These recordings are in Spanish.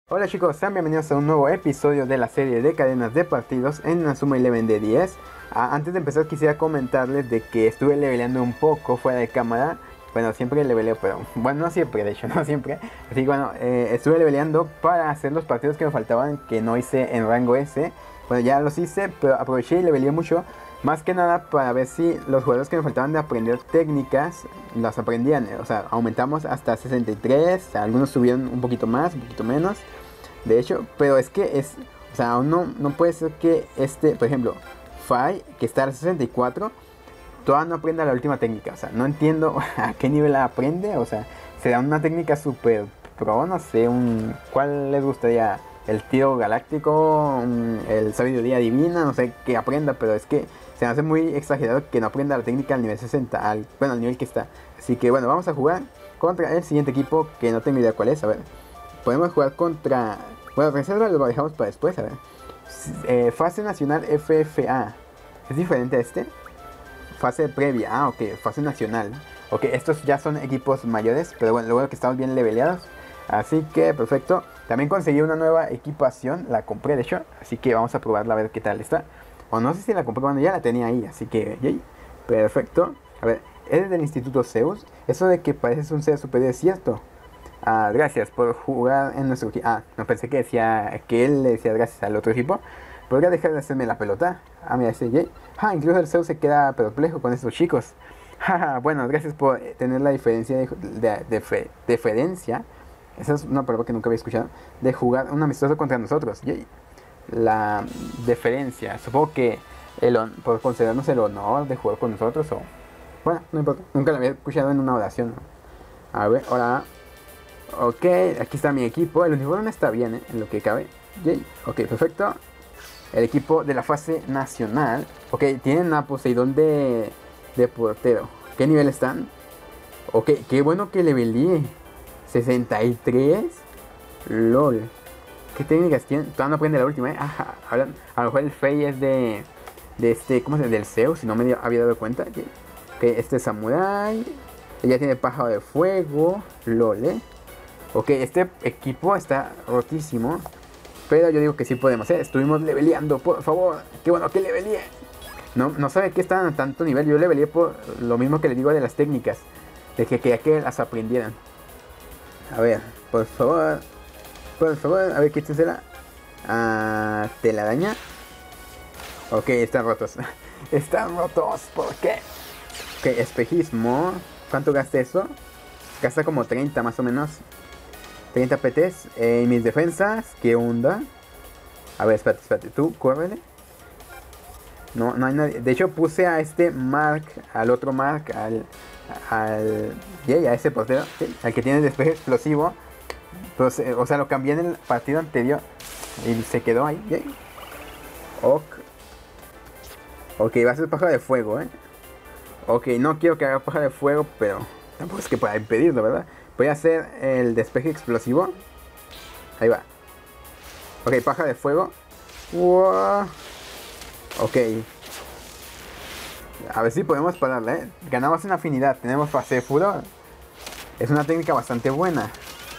Hola chicos, sean bienvenidos a un nuevo episodio de la serie de cadenas de partidos en Inazuma Eleven de 10. Antes de empezar quisiera comentarles de que estuve leveleando un poco fuera de cámara. Bueno, siempre leveleo, pero bueno, no siempre, de hecho, no siempre. Así que bueno, estuve leveleando para hacer los partidos que me faltaban, que no hice en rango S. Bueno, ya los hice, pero aproveché y leveleé mucho. Más que nada para ver si los jugadores que me faltaban de aprender técnicas las aprendían. O sea, aumentamos hasta 63, algunos subieron un poquito más, un poquito menos. De hecho, pero es que es, o sea, aún no puede ser que por ejemplo, Fai, que está al 64, todavía no aprenda la última técnica. O sea, no entiendo a qué nivel la aprende. O sea, será una técnica super pro, no sé, ¿cuál les gustaría? El tiro galáctico, el sabiduría divina, no sé qué aprenda, pero es que se me hace muy exagerado que no aprenda la técnica al nivel 60, bueno, al nivel que está. Así que bueno, vamos a jugar contra el siguiente equipo, que no tengo idea cuál es. A ver, podemos jugar contra... Bueno, reserva lo dejamos para después, a ver. Fase nacional FFA. ¿Es diferente a este? Fase previa, ok, fase nacional. Ok, estos ya son equipos mayores, pero bueno, luego que estamos bien leveleados. Así que, perfecto. También conseguí una nueva equipación, la compré de hecho. Así que vamos a probarla a ver qué tal está. O no sé si la compré cuando ya la tenía ahí, así que, yay. Perfecto. A ver, ¿eres del Instituto Zeus? Eso de que pareces un ser superior es cierto. Gracias por jugar en nuestro equipo. No pensé que decía que él le decía gracias al otro equipo. ¿Podría dejar de hacerme la pelota? Mira, ese Jay. Incluso el Zeus se queda perplejo con estos chicos. Bueno, gracias por tener la diferencia deferencia. Esa es una palabra que nunca había escuchado. De jugar un amistoso contra nosotros. Jay. La deferencia. Supongo que por concedernos el honor de jugar con nosotros o... Bueno, no importa. Nunca la había escuchado en una oración, ¿no? A ver, hola. Ok, aquí está mi equipo. El uniforme no está bien, en lo que cabe. Yay. Ok, perfecto. El equipo de la fase nacional. Ok, tienen a Poseidón de portero. ¿Qué nivel están? Ok, qué bueno que leveleé. 63. LOL. ¿Qué técnicas tienen? Todavía no aprende la última, Ahora, a lo mejor el Fei es de ¿cómo se llama? Del Zeus, si no me había dado cuenta. Ok, este es Samurai. Ella tiene pájaro de fuego. LOL, Ok, este equipo está rotísimo. Pero yo digo que sí podemos, Estuvimos leveleando, por favor. Qué bueno que leveleé. No sabe que están a tanto nivel. Yo leveleé por lo mismo que le digo de las técnicas. De que quería que las aprendieran. A ver, por favor. Por favor, a ver, quítensela. Telaraña. Ok, están rotos. Están rotos, ¿por qué? Ok, espejismo. ¿Cuánto gasta eso? Gasta como 30 más o menos. 30 PTs. Mis defensas, ¿qué onda? A ver, espérate, tú, córrele. No hay nadie. De hecho, puse a este Mark, al otro Mark, a ese portero, ¿sí? Al que tiene despeje explosivo. Pues, o sea, lo cambié en el partido anterior y se quedó ahí. ¿Sí? Ok, va a ser paja de fuego, Ok, no quiero que haga paja de fuego, pero tampoco es que pueda impedirlo, ¿verdad? Voy a hacer el despeje explosivo. Ahí va. Ok, paja de fuego. Wow. Ok. A ver si podemos pararla, Ganamos en afinidad. Tenemos fase de furor. Es una técnica bastante buena.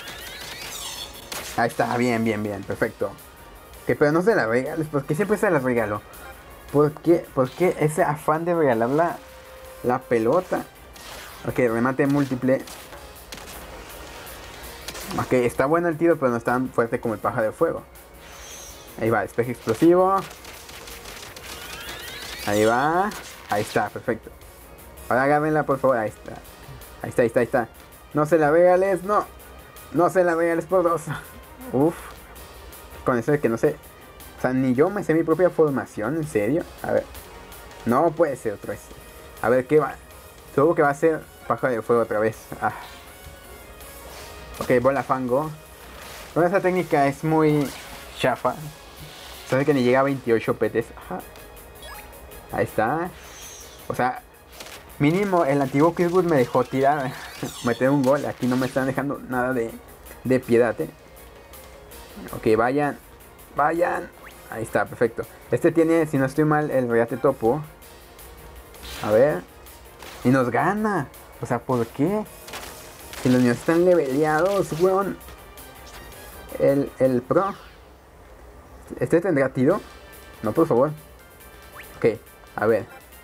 Ahí está, bien, perfecto. Ok, pero no se la regales, porque siempre se las regalo. ¿Por qué ese afán de regalar la pelota? Ok, remate múltiple. Ok, está bueno el tiro, pero no es tan fuerte como el paja de fuego. Ahí va, despeje explosivo. Ahí va. Ahí está, perfecto. Ahora agárrenla, por favor. Ahí está. No se la regales, no. No se la regales por dos. Uf. Con eso de que no sé. O sea, ni yo me sé mi propia formación, ¿en serio? A ver. No puede ser otra vez. A ver, ¿qué va? Supongo que va a ser paja de fuego otra vez. Ok, bola fango. Bueno, esa técnica es muy chafa. Sabe que ni llega a 28 PTs. Ahí está. O sea, mínimo el antiguo Kirkwood me dejó tirar. Meter un gol. Aquí no me están dejando nada de piedad, Ok, vayan. Ahí está, perfecto. Este tiene, si no estoy mal, el regate topo. A ver. Y nos gana. O sea, ¿por qué? Si los niños están leveleados, weón. el pro. ¿Este tendrá tiro? No, por favor. Ok, a ver.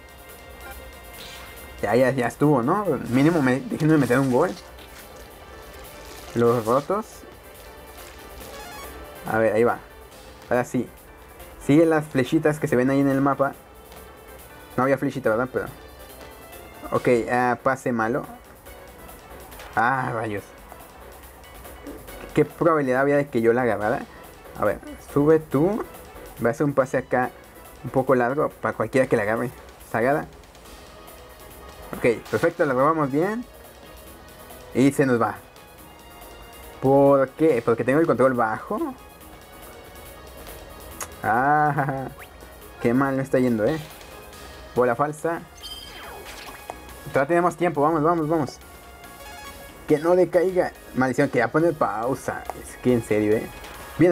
Ya estuvo, ¿no? Mínimo déjenme meter un gol. Los rotos. A ver, ahí va. Ahora sí. Siguen las flechitas que se ven ahí en el mapa. No había flechita, ¿verdad? Pero... Ok, pase malo. Ah, rayos. ¿Qué probabilidad había de que yo la agarrara? A ver, sube tú. Va a hacer un pase acá un poco largo para cualquiera que la agarre. Sagada. Ok, perfecto, la robamos bien. Y se nos va. ¿Por qué? Porque tengo el control bajo. Ah, qué mal me está yendo, bola falsa. Todavía tenemos tiempo, vamos. Que no decaiga. Maldición, que ya poner pausa. Es que en serio, Bien.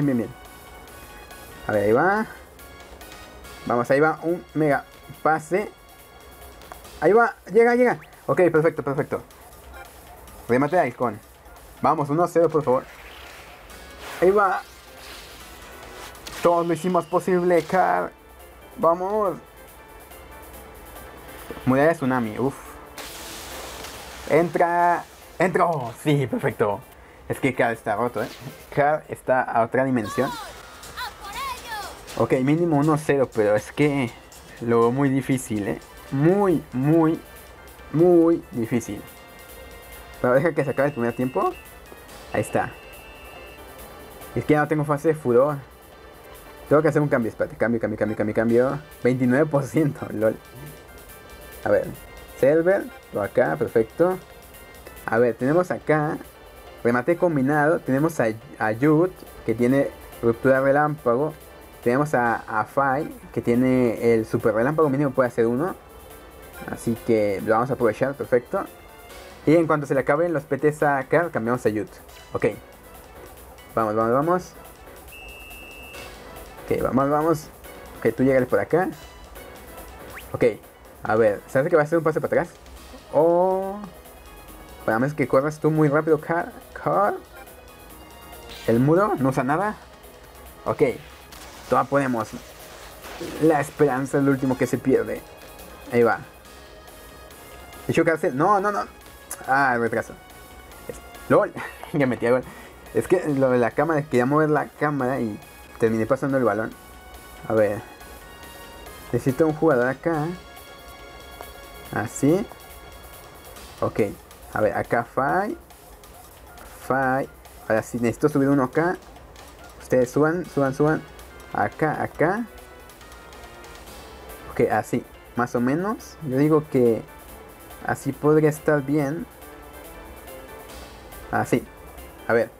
A ver, ahí va. Vamos, ahí va un mega pase. Ahí va, llega. Ok, perfecto. Remate de halcón. Vamos, 1-0, por favor. Ahí va. Todos lo hicimos posible, Car. Vamos. Muralla de tsunami, uff. Entró. Sí, perfecto. Es que Car está roto, Car está a otra dimensión. Ok, mínimo 1-0, pero es que lo veo muy difícil, Muy difícil. Pero deja que se acabe el primer tiempo. Ahí está. Es que ya no tengo fase de furor. Tengo que hacer un cambio, espérate, cambio. 29%, lol. A ver, server, por acá, perfecto. A ver, tenemos acá remate combinado. Tenemos a Yud, que tiene ruptura relámpago. Tenemos a Fai, que tiene el super relámpago mínimo, puede hacer uno. Así que lo vamos a aprovechar, perfecto. Y en cuanto se le acaben los PTs a Car, cambiamos a Yud. Ok. Vamos. Ok, vamos. Ok, tú llegas por acá. Ok, a ver, ¿sabes que va a hacer un pase para atrás? Oh, para más que corras tú muy rápido, Car. El muro no usa nada. Ok, todavía ponemos. La esperanza es lo último que se pierde. Ahí va. ¿Y chocarse? No. Ah, retraso. LOL, ya metí a gol. Es que lo de la cámara, quería mover la cámara y terminé pasando el balón. A ver. Necesito un jugador acá. Así. Ok. A ver, acá Fai. Ahora sí, necesito subir uno acá. Ustedes suban. Acá. Ok, así. Más o menos. Yo digo que así podría estar bien. Así. A ver.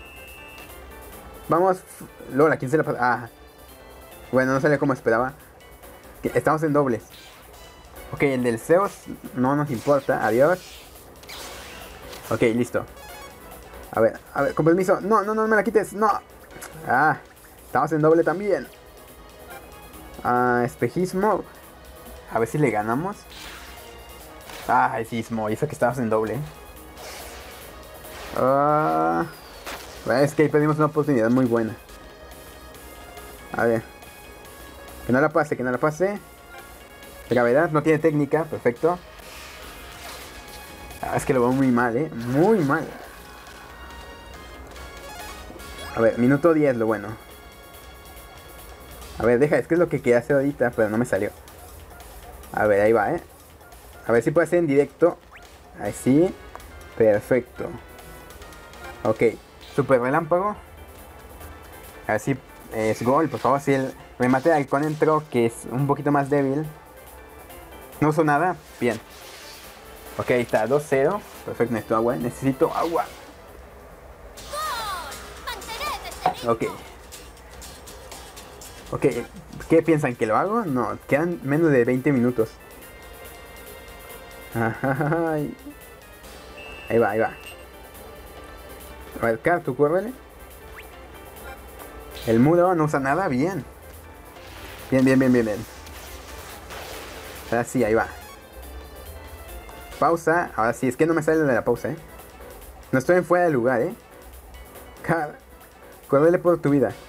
Vamos. Lola, ¿quién se la pasa? Ah. Bueno, no salió como esperaba. Estamos en dobles. Ok, el del Zeus no nos importa. Adiós. Ok, listo. A ver, con permiso. No me la quites. No. Ah, estamos en doble también. Espejismo. A ver si le ganamos. Sismo. Y eso que estamos en doble. Es que ahí perdimos una oportunidad muy buena. A ver. Que no la pase. Gravedad, no tiene técnica. Perfecto. Es que lo veo muy mal, muy mal. A ver, minuto 10, lo bueno. A ver, es que es lo que quería hacer ahorita, pero no me salió. A ver, ahí va, A ver si puede hacer en directo. Así. Perfecto. Ok. Super relámpago. Así es gol, por favor. Si el remate de halcón entró, que es un poquito más débil. No usó nada. Bien. Ok, ahí está, 2-0. Perfecto, necesito agua. Ok. ¿Qué piensan? ¿Que lo hago? No, quedan menos de 20 minutos. Ahí va. A ver, Car, tú córrele. El muro no usa nada, bien. Bien. Ahora sí, ahí va. Pausa. Ahora sí, es que no me sale de la pausa, No estoy en fuera de lugar, Car. Córrele por tu vida.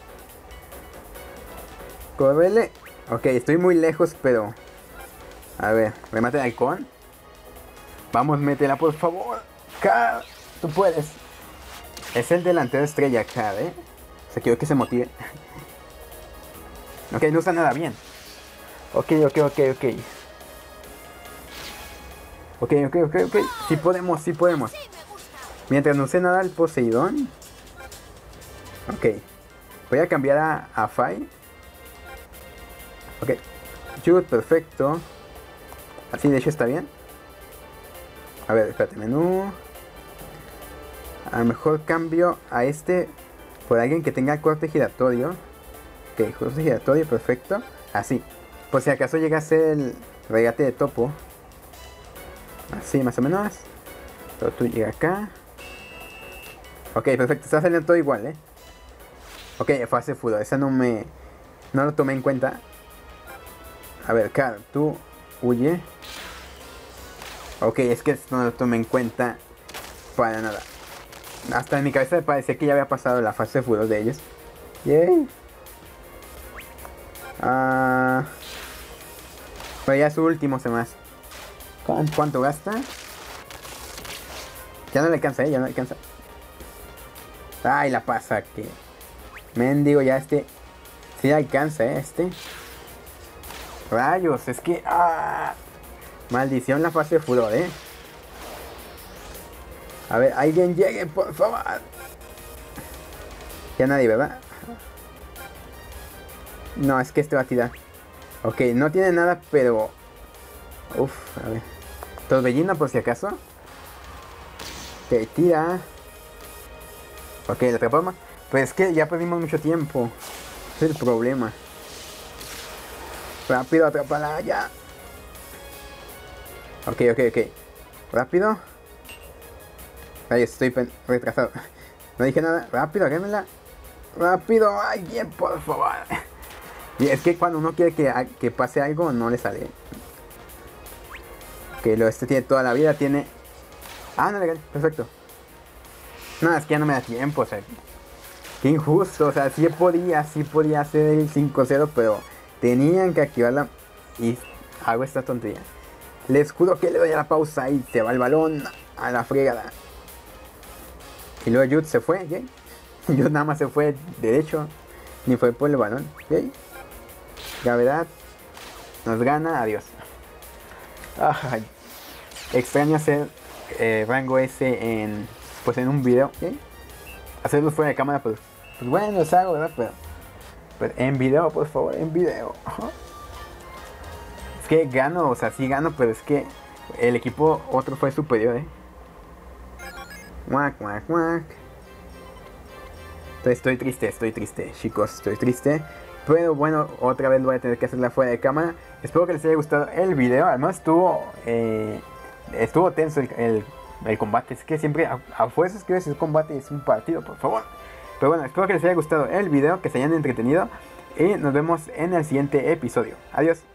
Córrele. Ok, estoy muy lejos, pero... A ver, remate de halcón. Vamos, métela, por favor. Car, tú puedes. Es el delantero estrella, Car, O sea, quiero que se motive. Ok, no usa nada bien. Ok. Ok. Sí podemos. Mientras no use nada el Poseidón. Ok. Voy a cambiar a Fai. Ok. Jude, perfecto. Así de hecho está bien. A ver, espérate, menú. A lo mejor cambio a este por alguien que tenga corte giratorio. Ok, corte giratorio, perfecto. Así. Por si acaso llega a ser el regate de topo. Así, más o menos. Pero tú llega acá. Ok, perfecto. Está saliendo todo igual, Ok, fase fútbol. Esa no lo tomé en cuenta. A ver, Car, tú huye. Ok, es que esto no lo tomé en cuenta para nada. Hasta en mi cabeza me parecía que ya había pasado la fase de fútbol de ellos. Yay. Pero ya es su último se más. ¿Cuánto gasta? Ya no le alcanza, ya no le alcanza. Ay, la pasa que... Mendigo, ya este... Sí alcanza, este. Rayos, es que... Maldición la fase de furor, A ver, alguien llegue, por favor. Ya nadie, ¿verdad? No, es que este va a tirar. Ok, no tiene nada, pero... Uf, a ver. Torbellino por si acaso. Ok, tira. Ok, la atrapamos. Pues es que ya perdimos mucho tiempo. Ese es el problema. Rápido, atrápala ya. Ok. Rápido. Ay, estoy retrasado. No dije nada. Rápido, agárrenla. Rápido, alguien, por favor. Y es que cuando uno quiere que pase algo, no le sale. Que este tiene toda la vida, tiene... No, legal, perfecto. No, es que ya no me da tiempo, o sea... Qué injusto, o sea, sí podía hacer el 5-0, pero... Tenían que activarla y hago esta tontería. Les juro que le doy a la pausa y se va el balón a la fregada. Y luego Jude se fue, ¿sí? Jude nada más se fue derecho, ni fue por el balón, ¿sí? Gravedad nos gana, adiós. Ay, extraño hacer rango S en un video, ¿sí? Hacerlo fuera de cámara, pues bueno, los hago, ¿verdad? Pero en video, por favor, en video. Es que gano, o sea, sí gano, pero es que el equipo otro fue superior, Muac. Entonces estoy triste, chicos, estoy triste. Pero bueno, otra vez voy a tener que hacerla fuera de cámara. Espero que les haya gustado el video. Además estuvo tenso el combate. Es que siempre a fuerzas quiero decir combate es un partido, por favor. Pero bueno, espero que les haya gustado el video, que se hayan entretenido. Y nos vemos en el siguiente episodio. Adiós.